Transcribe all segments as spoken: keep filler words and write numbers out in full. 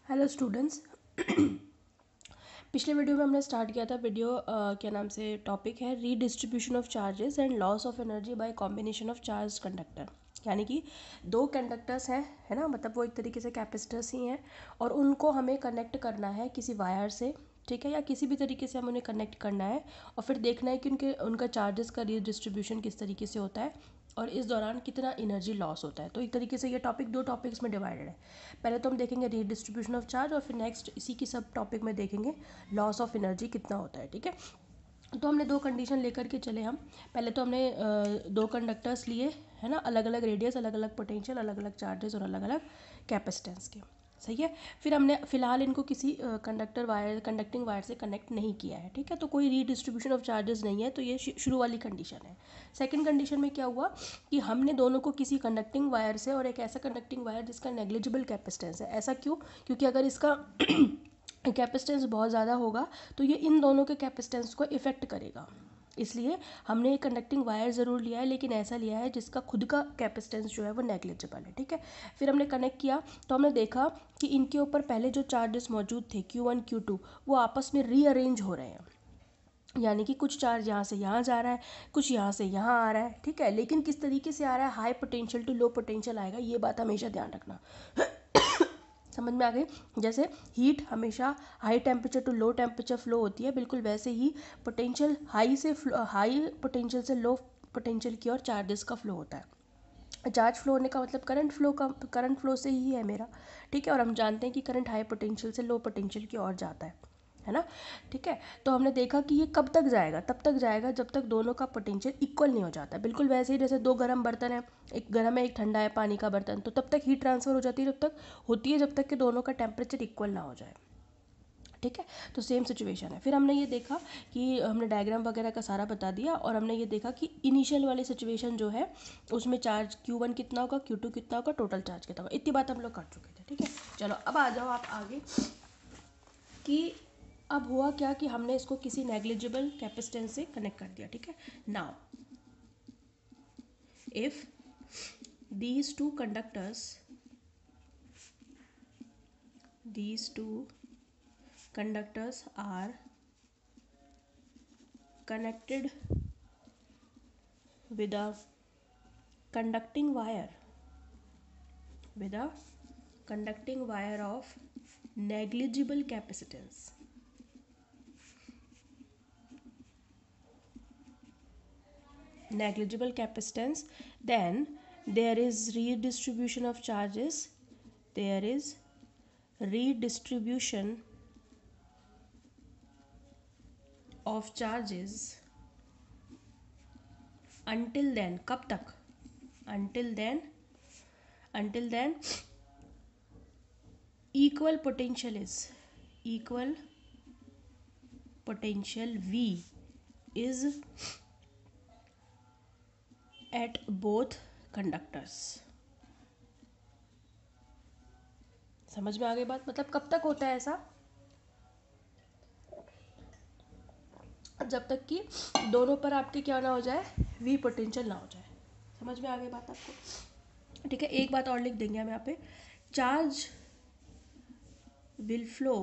Hello students. पिछले video में हमने स्टार्ट किया था वीडियो uh, क्या नाम से टॉपिक है redistribution of charges and loss of energy by combination of charge conductor. यानी कि दो कंडक्टर्स हैं, है ना, मतलब वो एक तरीके से कैपेसिटर्स ही हैं और उनको हमें कनेक्ट करना है किसी वायर से, ठीक है, या किसी भी तरीके से हमें उन्हें कनेक्ट करना है और फिर देखना है कि उनके उनका चार्जेस का रीडिस्ट्रीब्यूशन किस तरीके से होता है और इस दौरान कितना एनर्जी लॉस होता है। तो एक तरीके से ये टॉपिक दो टॉपिक्स में डिवाइडेड है। पहले तो हम देखेंगे रीडिस्ट्रीब्यूशन ऑफ चार्ज और फिर नेक्स्ट इसी की सब टॉपिक में देखेंगे लॉस ऑफ एनर्जी कितना होता है, ठीक है। तो हमने दो कंडीशन लेकर के चले हम। पहले तो हमने दो कंडक्टर्स लिए, है ना, अलग अलग रेडियस, अलग अलग पोटेंशियल, अलग अलग चार्जेस और अलग अलग कैपेसिटेंस के, सही है। फिर हमने फिलहाल इनको किसी कंडक्टर वायर कंडक्टिंग वायर से कनेक्ट नहीं किया है, ठीक है, तो कोई रीडिस्ट्रीब्यूशन ऑफ चार्जेस नहीं है। तो ये शुरू वाली कंडीशन है। सेकंड कंडीशन में क्या हुआ कि हमने दोनों को किसी कंडक्टिंग वायर से, और एक ऐसा कंडक्टिंग वायर जिसका नेग्लिजिबल कैपेसिटेंस है। ऐसा क्यों? क्योंकि अगर इसका कैपेसिटेंस बहुत ज़्यादा होगा तो ये इन दोनों के कैपेसिटेंस को इफ़ेक्ट करेगा, इसलिए हमने एक कंडक्टिंग वायर ज़रूर लिया है, लेकिन ऐसा लिया है जिसका खुद का कैपेसिटेंस जो है वो नेग्लिजिबल है, ठीक है। फिर हमने कनेक्ट किया तो हमने देखा कि इनके ऊपर पहले जो चार्जेस मौजूद थे क्यू वन क्यू टू वो आपस में रीअरेंज हो रहे हैं, यानी कि कुछ चार्ज यहाँ से यहाँ जा रहा है, कुछ यहाँ से यहाँ आ रहा है, ठीक है। लेकिन किस तरीके से आ रहा है, high potential to low potential आएगा, ये बात हमेशा ध्यान रखना। समझ में आ गई? जैसे हीट हमेशा high temperature to low temperature flow होती है, बिल्कुल वैसे ही पोटेंशियल हाई से हाई पोटेंशियल से लो पोटेंशियल की ओर चार्जेस का फ्लो होता है। चार्ज फ्लो होने का मतलब करंट फ्लो का करंट फ्लो से ही है मेरा, ठीक है। और हम जानते हैं कि करंट हाई पोटेंशियल से लो पोटेंशियल की ओर जाता है, है ना, ठीक है। तो हमने देखा कि ये कब तक जाएगा, तब तक जाएगा जब तक दोनों का पोटेंशियल इक्वल नहीं हो जाता। बिल्कुल वैसे ही जैसे दो गर्म बर्तन है, एक गर्म है एक ठंडा है पानी का बर्तन, तो तब तक हीट ट्रांसफ़र हो जाती है, जब तक होती है जब तक कि दोनों का टेम्परेचर इक्वल ना हो जाए, ठीक है। तो सेम सिचुएशन है। फिर हमने ये देखा कि हमने डायग्राम वगैरह का सारा बता दिया और हमने ये देखा कि इनिशियल वाली सिचुएशन जो है उसमें चार्ज क्यू वन कितना होगा, क्यू टू कितना होगा, टोटल चार्ज कितना होगा, इतनी बात हम लोग कर चुके थे, ठीक है। चलो अब आ जाओ आप आगे कि अब हुआ क्या कि हमने इसको किसी नेग्लिजिबल कैपेसिटेंस से कनेक्ट कर दिया, ठीक है। Now if these two conductors these two conductors are connected with a conducting wire with a conducting wire of negligible capacitance, negligible capacitance then there is redistribution of charges, there is redistribution of charges until then, कब तक? until then until then equal potential is equal potential V is at both conductors। समझ में आ गई बात? मतलब कब तक होता है ऐसा? जब तक कि दोनों पर आपके क्या ना हो जाए, वी पोटेंशियल ना हो जाए। समझ में आ गई बात आपको? ठीक है, एक बात और लिख देंगे हम यहाँ पे, charge will flow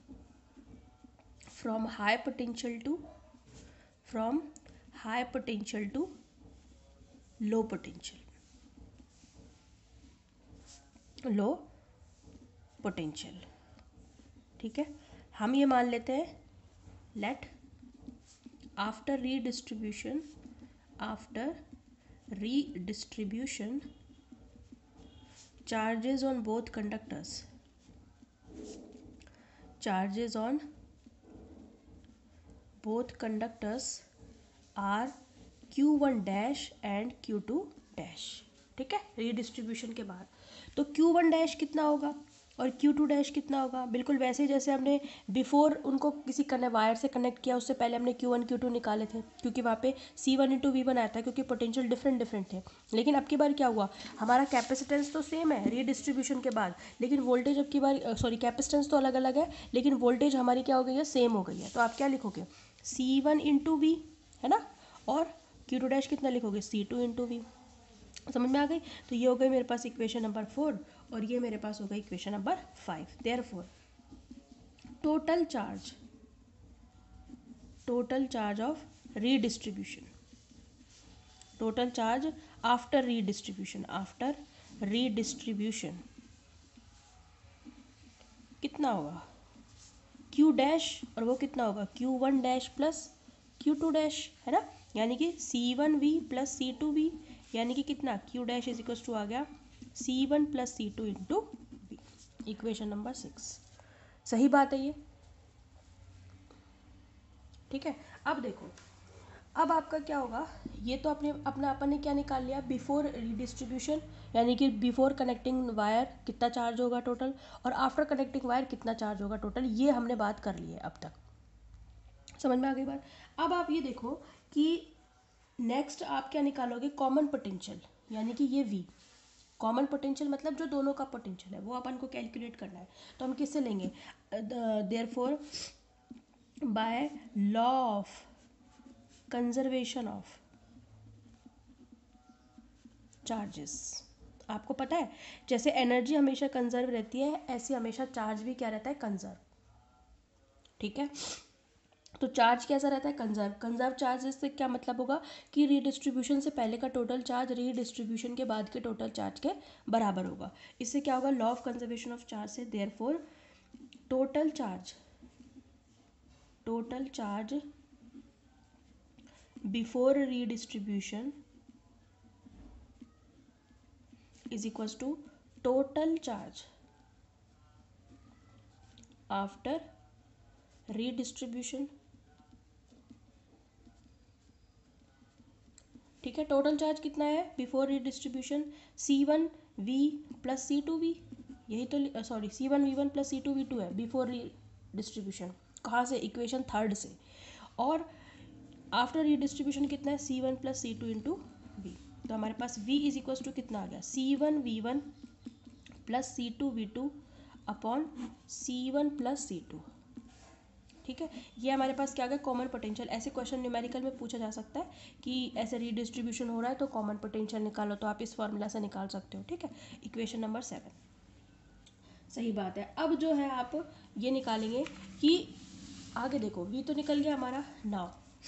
from high potential to from high potential to low potential, low potential, ठीक है। हम ये मान लेते हैं, let after redistribution after redistribution charges on both conductors charges on both conductors are Q one dash and Q two dash, ठीक है, redistribution के बाद। तो क्यू वन डैश कितना होगा और क्यू टू डैश कितना होगा? बिल्कुल वैसे ही जैसे हमने बिफोर उनको किसी कने वायर से कनेक्ट किया, उससे पहले हमने क्यू वन क्यू टू निकाले थे, क्योंकि वहाँ पे C one into V one आया था, क्योंकि पोटेंशियल डिफरेंट डिफरेंट थे। लेकिन अब की बार क्या हुआ, हमारा कैपेसिटेंस तो सेम है रीडिस्ट्रीब्यूशन के बाद, लेकिन वोल्टेज अब की बार सॉरी कैपेसिटेंस तो अलग अलग है, लेकिन वोल्टेज हमारी क्या हो गई है, सेम हो गई है। तो आप क्या लिखोगे, सी वन इंटू वी, है ना, और क्यू टू डैश कितना लिखोगे, सी टू इंटू वी। समझ में आ गई? तो ये हो गई मेरे पास इक्वेशन नंबर फोर और ये मेरे पास होगा equation number five. Therefore total charge total charge of redistribution total charge after redistribution after redistribution कितना होगा, Q डैश, और वो कितना होगा Q one dash plus Q two dash, है ना, यानी कि C one V plus C two V, यानी कि कितना Q dash is equal to आ गया C one plus C two into V। Equation number six, सही बात है ये, ठीक है। अब देखो, अब आपका क्या होगा, ये तो अपने अपना अपन ने क्या निकाल लिया, बिफोर रीडिस्ट्रीब्यूशन यानी कि बिफोर कनेक्टिंग वायर कितना चार्ज होगा टोटल, और आफ्टर कनेक्टिंग वायर कितना चार्ज होगा टोटल, ये हमने बात कर ली है अब तक, समझ में आ गई बात। अब आप ये देखो कि नेक्स्ट आप क्या निकालोगे, कॉमन पोटेंशियल, यानी कि ये V कॉमन पोटेंशियल मतलब जो दोनों का पोटेंशियल है वो अपन को कैलकुलेट करना है। तो हम किससे लेंगे, therefore by law of conservation of charges. आपको पता है जैसे एनर्जी हमेशा कंजर्व रहती है, ऐसे हमेशा चार्ज भी क्या रहता है, कंजर्व, ठीक है। तो चार्ज कैसा रहता है, कंजर्व। कंजर्व चार्ज से क्या मतलब होगा कि रीडिस्ट्रीब्यूशन से पहले का टोटल चार्ज रीडिस्ट्रीब्यूशन के बाद के टोटल चार्ज के बराबर होगा। इससे क्या होगा, law of conservation of charge से therefore total charge total charge before redistribution is equals to total charge after redistribution, ठीक है। टोटल चार्ज कितना है before redistribution, C one V plus C two V, यही तो, sorry C one V one plus C two V two है before redistribution, कहाँ से, equation third से। और आफ्टर रीडिस्ट्रीब्यूशन कितना है, C one plus C two into V. तो हमारे पास V इज इक्वल्स टू कितना आ गया, C one V one plus C two V two upon C one plus C two, ठीक है। ये हमारे पास क्या आ गया, कॉमन पोटेंशियल। ऐसे क्वेश्चन न्यूमेरिकल में पूछा जा सकता है कि ऐसे रीडिस्ट्रीब्यूशन हो रहा है तो कॉमन पोटेंशियल निकालो, तो आप इस फॉर्मूला से निकाल सकते हो, ठीक है। इक्वेशन नंबर सेवन, सही बात है। अब जो है आप ये निकालेंगे कि आगे देखो, V तो निकल गया हमारा, now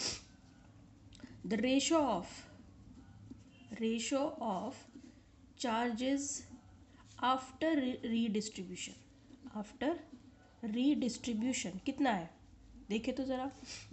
the ratio of ratio of charges after redistribution after redistribution कितना है, देखे तो ज़रा,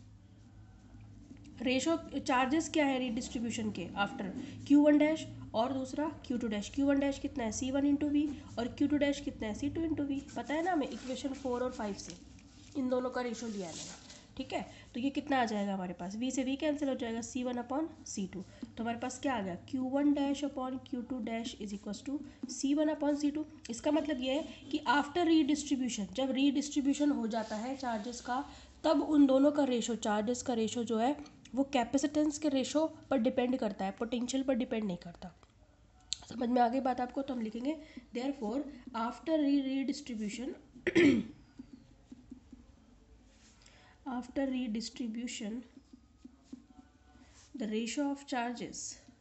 रेशो चार्जेस क्या है रीडिस्ट्रीब्यूशन के आफ्टर, Q वन डैश और दूसरा Q two dash. Q one dash कितना है, C वन इंटू वी, और Q टू डैश कितना है, C टू इंटू वी। पता है ना हमें इक्वेशन फोर और फाइव से इन दोनों का रेशो लिया है मैंने, ठीक है। तो ये कितना आ जाएगा हमारे पास, V से V कैंसिल हो जाएगा, C one upon C two. तो हमारे पास क्या आ गया, Q one dash upon Q two dash is equals to C one upon C two. इसका मतलब ये है कि आफ्टर रीडिस्ट्रीब्यूशन, जब रीडिस्ट्रीब्यूशन हो जाता है चार्जेस का, तब उन दोनों का रेशो, चार्जेस का रेशो जो है वो कैपेसिटेंस के रेशो पर डिपेंड करता है, पोटेंशियल पर डिपेंड नहीं करता। समझ में आ गई बात आपको। तो हम लिखेंगे therefore after re redistribution after redistribution the ratio of charges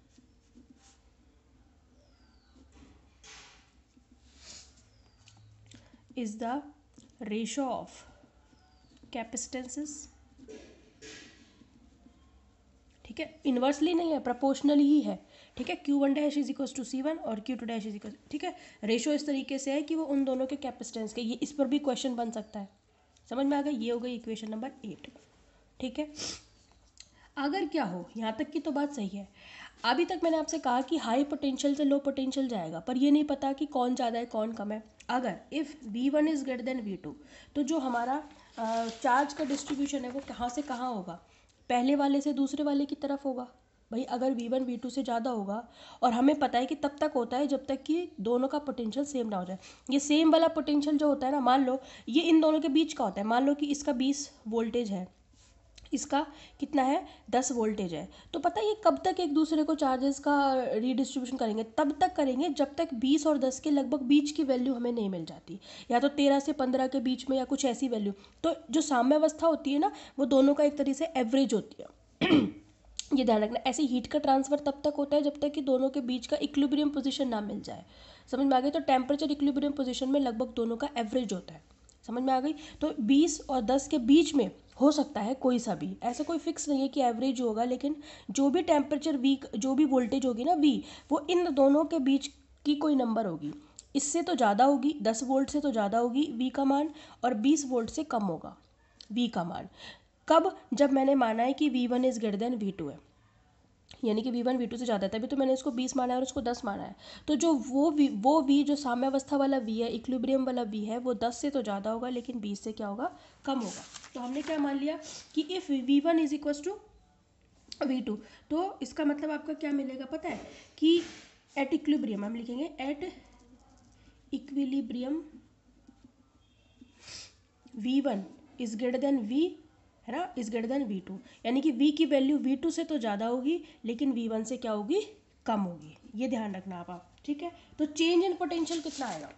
is the ratio of capacitances, ठीक है। इन्वर्सली नहीं है, प्रोपोर्शनली ही है, ठीक है। Q one dash is equal to C one और Q two dash is equal, ठीक है। रेशो इस तरीके से है कि वो उन दोनों के कैपेसिटेंस के, ये इस पर भी क्वेश्चन बन सकता है, समझ में आ गया। ये हो गई इक्वेशन नंबर एट, ठीक है। अगर क्या हो, यहाँ तक की तो बात सही है। अभी तक मैंने आपसे कहा कि हाई पोटेंशियल से लो पोटेंशियल जाएगा, पर ये नहीं पता कि कौन ज़्यादा है कौन कम है। अगर if V one is greater than V two, तो जो हमारा चार्ज का डिस्ट्रीब्यूशन है वो कहाँ से कहाँ होगा, पहले वाले से दूसरे वाले की तरफ होगा। भाई अगर वी वन वी टू से ज़्यादा होगा, और हमें पता है कि तब तक होता है जब तक कि दोनों का पोटेंशियल सेम ना हो जाए। ये सेम वाला पोटेंशियल जो होता है ना, मान लो ये इन दोनों के बीच का होता है, मान लो कि इसका बीस वोल्टेज है, इसका कितना है, दस वोल्टेज है, तो पता है ये कब तक एक दूसरे को चार्जेस का रीडिस्ट्रीब्यूशन करेंगे, तब तक करेंगे जब तक बीस और दस के लगभग बीच की वैल्यू हमें नहीं मिल जाती, या तो तेरह से पंद्रह के बीच में या कुछ ऐसी वैल्यू। तो जो साम्यावस्था होती है ना, वो दोनों का एक तरीके से एवरेज होती है। ये ध्यान रखना। ऐसे हीट का ट्रांसफ़र तब तक होता है जब तक कि दोनों के बीच का इक्विलिब्रियम पोजीशन ना मिल जाए, समझ में आ गई। तो टेम्परेचर इक्विलिब्रियम पोजीशन में लगभग दोनों का एवरेज होता है, समझ में आ गई। तो बीस और दस के बीच में हो सकता है कोई सा भी, ऐसा कोई फिक्स नहीं है कि एवरेज होगा, लेकिन जो भी टेम्परेचर वी, जो भी वोल्टेज होगी ना वी, वो इन दोनों के बीच की कोई नंबर होगी। इससे तो ज़्यादा होगी, दस वोल्ट से तो ज़्यादा होगी वी का मान, और बीस वोल्ट से कम होगा वी का मान। कब? जब मैंने माना है कि V one is greater than V two है, यानी कि वी वन वी टू से ज़्यादा है, तभी तो मैंने इसको बीस माना है और उसको दस माना है। तो जो वो वी वो वी जो साम्यावस्था वाला वी है, इक्विलिब्रियम वाला वी है, वो दस से तो ज़्यादा होगा लेकिन बीस से क्या होगा, कम होगा। तो हमने क्या मान लिया कि if V one is equal to V two, तो इसका मतलब आपका क्या मिलेगा पता है कि एट इक्विलिब्रियम, हम लिखेंगे at equilibrium V one is greater than V, है ना, is greater than V two, यानी कि v की वैल्यू वी टू से तो ज़्यादा होगी लेकिन वी वन से क्या होगी, कम होगी। ये ध्यान रखना आप आप ठीक है। तो चेंज इन पोटेंशियल कितना आएगा,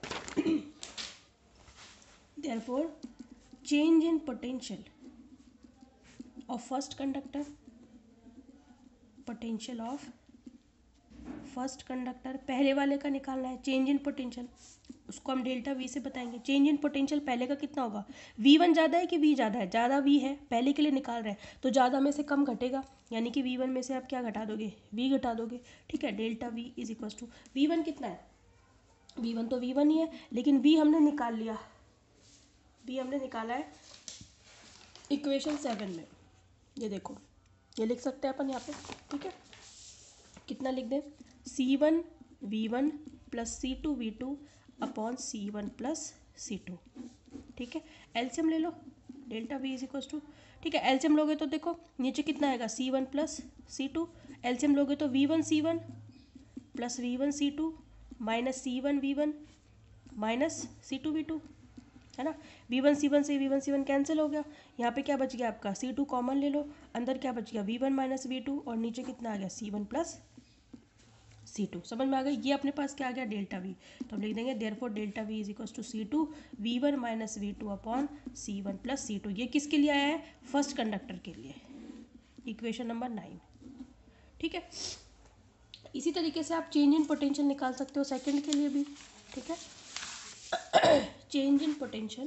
therefore change in potential of first conductor, potential of first conductor, पहले वाले का निकालना है चेंज इन पोटेंशियल, उसको हम डेल्टा वी से बताएंगे। चेंज इन पोटेंशियल पहले का कितना होगा, वी वन ज़्यादा है कि वी ज़्यादा है, ज़्यादा वी है, पहले के लिए निकाल रहे हैं तो ज़्यादा में से कम घटेगा, यानी कि वी वन में से आप क्या घटा दोगे, वी घटा दोगे, ठीक है। Delta V is equal to V one कितना है, वी वन तो वी वन ही है, लेकिन वी हमने निकाल लिया, वी हमने निकाला है इक्वेशन सेवन में, ये देखो, ये लिख सकते हैं अपन यहाँ पे, ठीक है। कितना लिख दें, C one V one plus C two V two upon C one plus C two, ठीक है। एलसीएम ले लो, delta V is equal to, ठीक है, एलसीएम लोगे तो देखो नीचे कितना आएगा, C one plus C two, LCM लोगे तो V one C one plus V one C two minus C one V one minus C two V two, है ना। वी वन सी वन से V one C one cancel हो गया, यहाँ पे क्या बच गया आपका, सी टू कॉमन ले लो, अंदर क्या बच गया, V one minus V two, और नीचे कितना आ गया, C one plus C two, समझ में आ गई। ये अपने पास क्या आ गया, डेल्टा वी, तो हम लिख देंगे therefore delta V is equal to C two V one minus V two upon C one plus C two. ये किसके लिए आया है, फर्स्ट कंडक्टर के लिए, इक्वेशन नंबर नाइन, ठीक है। इसी तरीके से आप चेंज इन पोटेंशियल निकाल सकते हो सेकंड के लिए भी, ठीक है। चेंज इन पोटेंशियल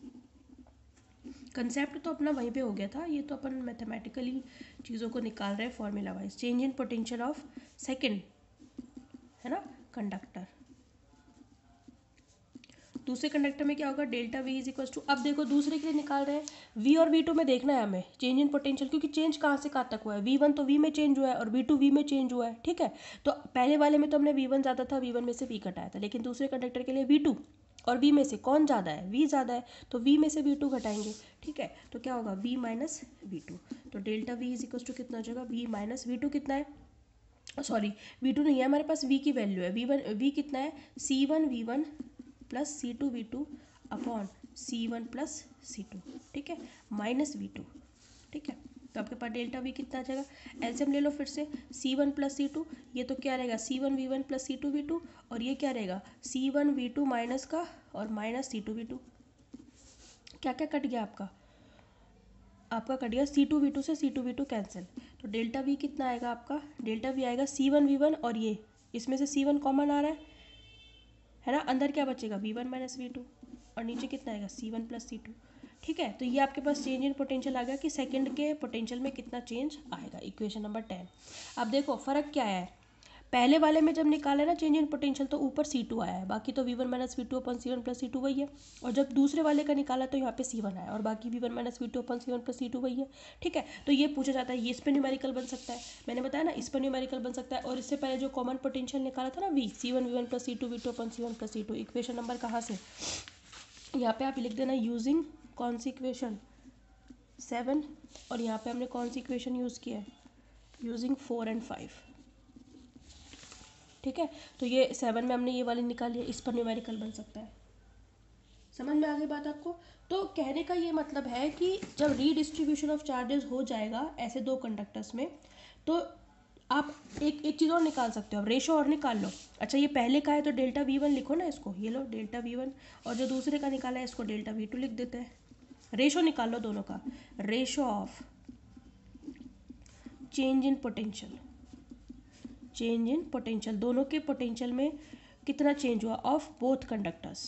कंसेप्ट तो अपना वहीं पे हो गया था, ये तो अपन मैथमेटिकली चीज़ों को निकाल रहे हैं formula wise. Change in potential of second, है ना, कंडक्टर, दूसरे कंडक्टर में क्या होगा, delta V is equal to, अब देखो दूसरे के लिए निकाल रहे हैं वी और वी टू में देखना है हमें चेंज इन पोटेंशियल, क्योंकि चेंज कहाँ से कहाँ तक हुआ है, वी वन तो वी में चेंज हुआ है और वी टू वी में चेंज हुआ है, ठीक है। तो पहले वाले में तो हमने वी वन ज़्यादा था, वी वन में से वी घटाया था, लेकिन दूसरे कंडक्टर के लिए वी टू और वी में से कौन ज़्यादा है, वी ज़्यादा है, तो वी में से वी टू घटाएंगे, ठीक है। तो क्या होगा, वी माइनस वी टू, तो delta V is equal to कितना हो जाएगा, वी माइनस वी टू कितना है, सॉरी वी टू नहीं है हमारे पास, वी की वैल्यू है, वी वन वी कितना है, C one V one plus C two V two upon C one plus C two, ठीक है, माइनस वी टू, ठीक है। तो आपके पास डेल्टा वी कितना आ जाएगा, एलसीएम ले लो फिर से, C one plus C two, ये तो क्या रहेगा, C one V one plus C two V two, और ये क्या रहेगा, C one V two minus का और minus C two V two, क्या क्या कट गया आपका, आपका कट गया सी टू वी टू से C two V two cancel, तो डेल्टा वी कितना आएगा आपका, डेल्टा वी आएगा सी वन वी वन, और ये इसमें से सी वन कॉमन आ रहा है है ना, अंदर क्या बचेगा, V one minus V two, और नीचे कितना आएगा, C one plus C two, ठीक है। तो ये आपके पास चेंज इन पोटेंशियल आ गया कि सेकंड के पोटेंशियल में कितना चेंज आएगा, इक्वेशन नंबर टेन। अब देखो फ़र्क क्या है, पहले वाले में जब निकाले ना चेंज इन पोटेंशियल तो ऊपर सी टू आया है, बाकी तो V one minus V two upon C one plus C two वही है, और जब दूसरे वाले का निकाला तो यहाँ पे सी वन आया और बाकी V one minus V two upon C one plus C two वही है, ठीक है। तो ये पूछा जाता है, ये इस पर न्यूमेरिकल बन सकता है, मैंने बताया ना इस पर न्यूमेरिकल बन सकता है, और इससे पहले जो कॉमन पोटेंशियल निकाला था ना V C one V one plus C two V two upon C one plus C two, equation number कहाँ से, यहाँ पे आप लिख देना यूजिंग कौन सी इक्वेशन, सेवन, और यहाँ पे हमने कौन सी इक्वेशन यूज़ किया है, यूजिंग फोर एंड फाइव, ठीक है। तो ये सेवन में हमने ये वाली निकाली है, इस पर न्यूमेरिकल बन सकता है, समझ में आ गई बात आपको। तो कहने का ये मतलब है कि जब रीडिस्ट्रीब्यूशन ऑफ चार्जेस हो जाएगा ऐसे दो कंडक्टर्स में, तो आप एक एक चीज़ और निकाल सकते हो, अब रेशो और निकाल लो। अच्छा ये पहले का है तो डेल्टा वी वन लिखो ना इसको, ये लो डेल्टा वी वन, और जो दूसरे का निकाला है इसको डेल्टा वी टू लिख देते हैं, रेशो निकाल लो दोनों का, ratio of change in potential, change in potential, दोनों के पोटेंशियल में कितना चेंज हुआ ऑफ बोथ कंडक्टर्स,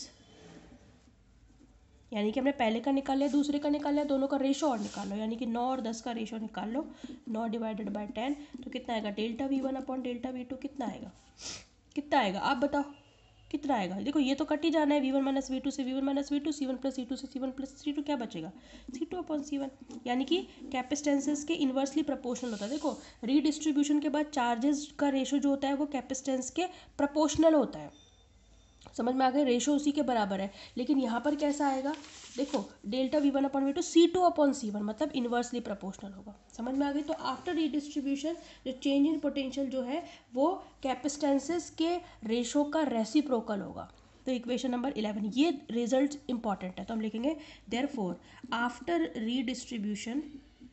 यानी कि हमने पहले का निकाल लिया, दूसरे का निकाल लिया, दोनों का रेशो और निकाल लो, यानी कि नौ और दस का रेशो निकाल लो, नौ डिवाइडेड बाय टेन, तो कितना आएगा delta V one upon delta V two, कितना आएगा, कितना आएगा आप बताओ कितना आएगा। देखो ये तो कट ही जाना है, V one minus V two से V one minus V two, C one plus C two से C one plus C two, क्या बचेगा C two upon C one, यानी कि कैपेसिटेंसेस के इन्वर्सली प्रोपोर्शनल होता है। देखो रीडिस्ट्रीब्यूशन के बाद चार्जेस का रेशो जो होता है वो कैपेसिटेंस के प्रोपोर्शनल होता है, समझ में आ गया, रेशो उसी के बराबर है। लेकिन यहाँ पर कैसा आएगा, देखो delta V one upon V two C two upon C one, मतलब इन्वर्सली प्रोपोर्शनल होगा, समझ में आ गई। तो आफ्टर रीडिस्ट्रीब्यूशन जो चेंज इन पोटेंशियल जो है वो कैपेसिटेंसेस के रेशो का रेसिप्रोकल होगा। तो इक्वेशन नंबर इलेवन, ये रिजल्ट इंपॉर्टेंट है, तो हम लिखेंगे therefore after redistribution,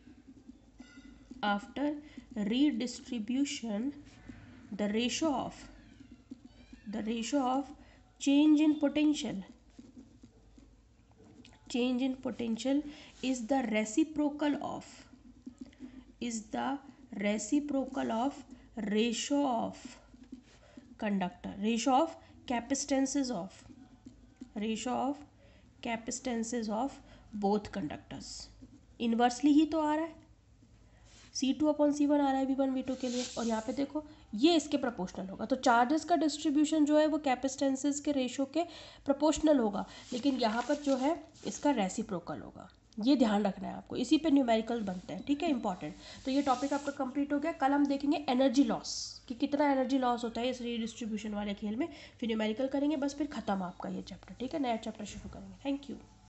after redistribution the ratio of the ratio of change in potential, change in potential is the reciprocal of, is the reciprocal of ratio of conductor, ratio of capacitances of, ratio of capacitances of both conductors, inversely ही तो आ रहा है, C two upon C one आ रहा है V one V to के लिए, और यहाँ पे देखो ये इसके प्रोपोर्शनल होगा। तो चार्जेस का डिस्ट्रीब्यूशन जो है वो कैपेसिटेंसेस के रेशो के प्रोपोर्शनल होगा, लेकिन यहाँ पर जो है इसका रेसिप्रोकल होगा, ये ध्यान रखना है आपको, इसी पे न्यूमेरिकल बनते हैं, ठीक है इंपॉर्टेंट। तो ये टॉपिक आपका कंप्लीट हो गया। कल हम देखेंगे एनर्जी लॉस, कि कितना एनर्जी लॉस होता है इस रीडिस्ट्रीब्यूशन वाले खेल में, फिर न्यूमेरिकल करेंगे, बस फिर खत्म आपका ये चैप्टर, ठीक है, नया चैप्टर शुरू करेंगे। Thank you.